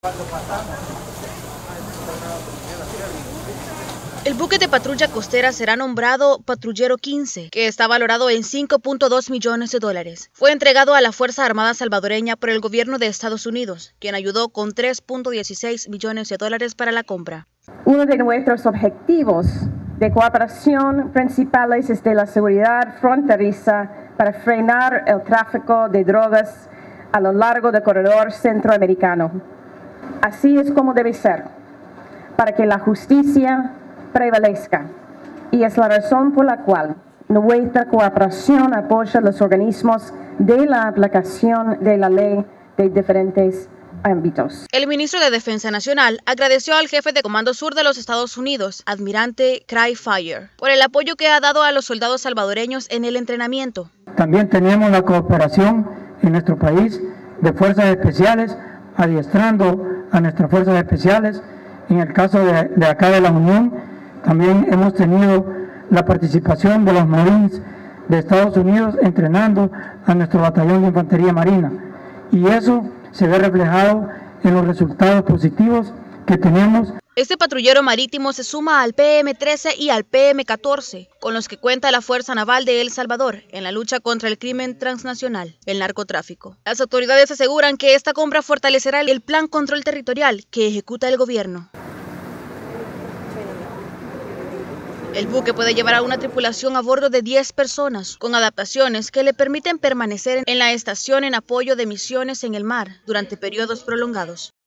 El buque de patrulla costera será nombrado Patrullero 15, que está valorado en $5.2 millones. Fue entregado a la Fuerza Armada salvadoreña por el gobierno de Estados Unidos, quien ayudó con $3.16 millones para la compra. Uno de nuestros objetivos de cooperación principales es de la seguridad fronteriza para frenar el tráfico de drogas a lo largo del corredor centroamericano. Así es como debe ser, para que la justicia prevalezca. Y es la razón por la cual nuestra cooperación apoya los organismos de la aplicación de la ley de diferentes ámbitos. El ministro de Defensa Nacional agradeció al jefe de Comando Sur de los Estados Unidos, Almirante Craig Fire, por el apoyo que ha dado a los soldados salvadoreños en el entrenamiento. También tenemos la cooperación en nuestro país de fuerzas especiales, adiestrando a nuestras fuerzas especiales. En el caso de acá de la Unión, también hemos tenido la participación de los Marines de Estados Unidos entrenando a nuestro batallón de infantería marina. Y eso se ve reflejado en los resultados positivos que tenemos. Este patrullero marítimo se suma al PM-13 y al PM-14, con los que cuenta la Fuerza Naval de El Salvador en la lucha contra el crimen transnacional, el narcotráfico. Las autoridades aseguran que esta compra fortalecerá el plan control territorial que ejecuta el gobierno. El buque puede llevar a una tripulación a bordo de 10 personas, con adaptaciones que le permiten permanecer en la estación en apoyo de misiones en el mar durante periodos prolongados.